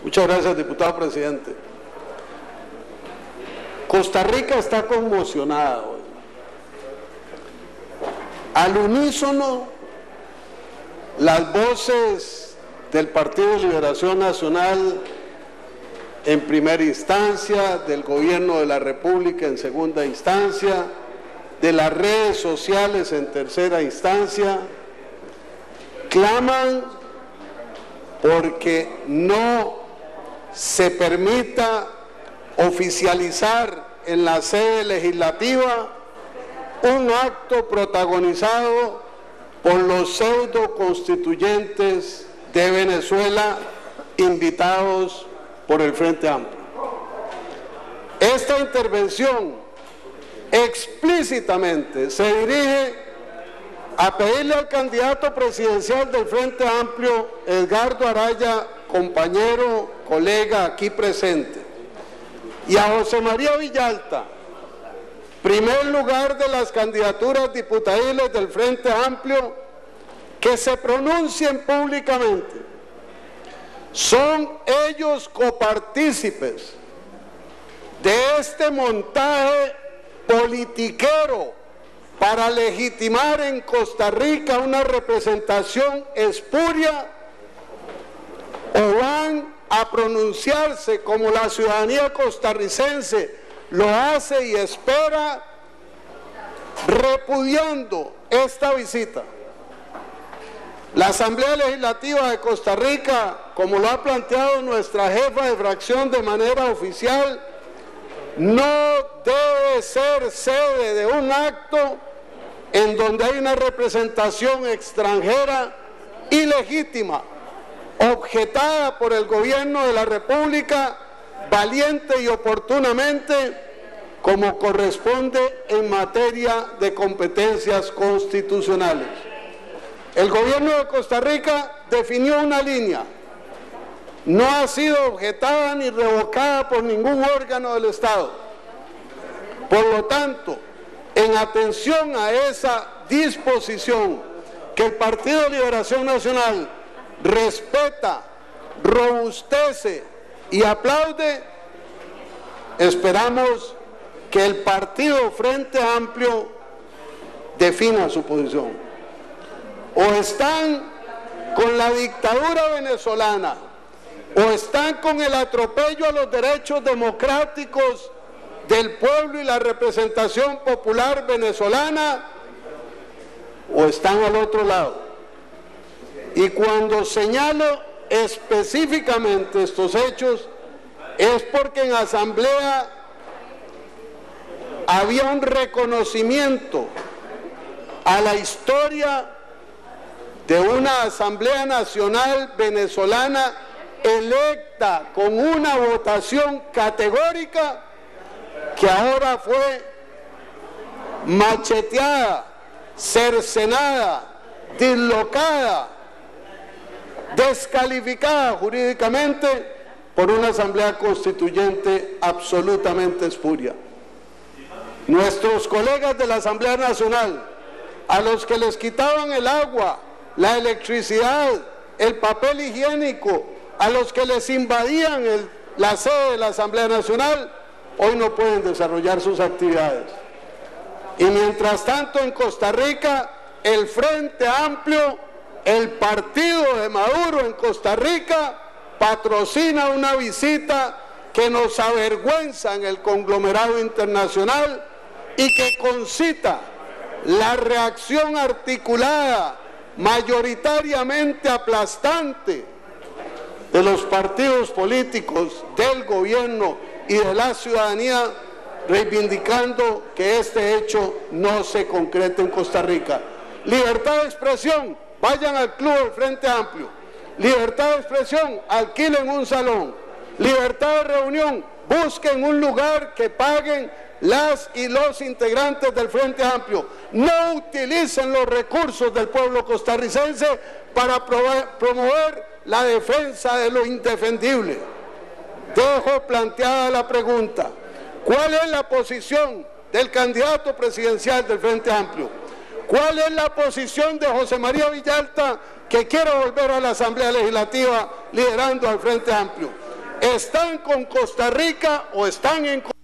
Muchas gracias, diputado presidente. Costa Rica está conmocionada hoy. Al unísono, las voces del Partido de Liberación Nacional en primera instancia, del Gobierno de la República en segunda instancia, de las redes sociales en tercera instancia, claman porque no se permita oficializar en la sede legislativa un acto protagonizado por los pseudo constituyentes de Venezuela invitados por el Frente Amplio. Esta intervención explícitamente se dirige a pedirle al candidato presidencial del Frente Amplio, Edgardo Araya, compañero, colega aquí presente, y a José María Villalta, primer lugar de las candidaturas diputadiles del Frente Amplio, que se pronuncien públicamente. Son ellos copartícipes de este montaje politiquero para legitimar en Costa Rica una representación espuria, o van a pronunciarse como la ciudadanía costarricense lo hace y espera, repudiando esta visita. La Asamblea Legislativa de Costa Rica, como lo ha planteado nuestra jefa de fracción de manera oficial, no debe ser sede de un acto en donde hay una representación extranjera ilegítima, objetada por el Gobierno de la República valiente y oportunamente, como corresponde en materia de competencias constitucionales. El Gobierno de Costa Rica definió una línea, no ha sido objetada ni revocada por ningún órgano del Estado. Por lo tanto, en atención a esa disposición que el Partido de Liberación Nacional respeta, robustece y aplaude, esperamos que el Partido Frente Amplio defina su posición. O están con la dictadura venezolana, o están con el atropello a los derechos democráticos del pueblo y la representación popular venezolana, o están al otro lado. Y cuando señalo específicamente estos hechos, es porque en asamblea había un reconocimiento a la historia de una Asamblea Nacional venezolana electa con una votación categórica que ahora fue macheteada, cercenada, dislocada, descalificada jurídicamente por una Asamblea Constituyente absolutamente espuria. Nuestros colegas de la Asamblea Nacional, a los que les quitaban el agua, la electricidad, el papel higiénico, a los que les invadían la sede de la Asamblea Nacional, hoy no pueden desarrollar sus actividades. Y mientras tanto en Costa Rica, el Frente Amplio, el partido de Maduro en Costa Rica, patrocina una visita que nos avergüenza en el conglomerado internacional y que concita la reacción articulada, mayoritariamente aplastante, de los partidos políticos, del gobierno y de la ciudadanía, reivindicando que este hecho no se concrete en Costa Rica. Libertad de expresión, vayan al club del Frente Amplio. Libertad de expresión, alquilen un salón. Libertad de reunión, busquen un lugar que paguen las y los integrantes del Frente Amplio. No utilicen los recursos del pueblo costarricense para promover la defensa de lo indefendible. Dejo planteada la pregunta: ¿cuál es la posición del candidato presidencial del Frente Amplio? ¿Cuál es la posición de José María Villalta, que quiere volver a la Asamblea Legislativa liderando al Frente Amplio? ¿Están con Costa Rica o están en